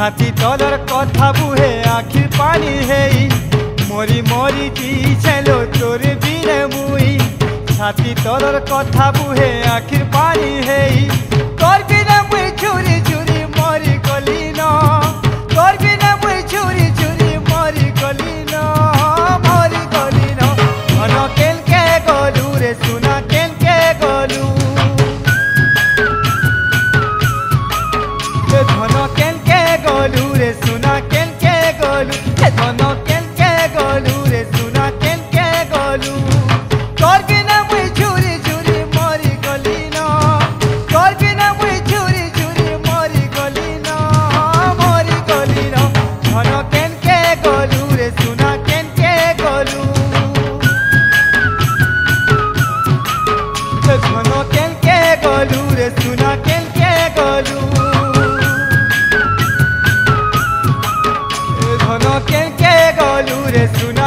छाती तलर कथा बुहे आखिर पानी हेई मरी मरी जीछेलो तोर बिने मुई छाती तलर कथा बुहे आखिर पानी हेई तोर बिने मुई छुरी छुरी मरी गली न तोर बिने मुई छुरी छुरी मरी गली न धन केनके गलू रे सुना केनके गलू धन केनके गलू रे सुना केनके गलू धन केनके गलू रे सुना केनके गलू तोर बिना मुई छुरी छुरी मरी गली न तोर बिना मुई छुरी छुरी मरी गली न धन केनके गलू रे सुना केनके गलू धन केनके गलू रे सुना केनके गलू धन केनके गलू रे सुना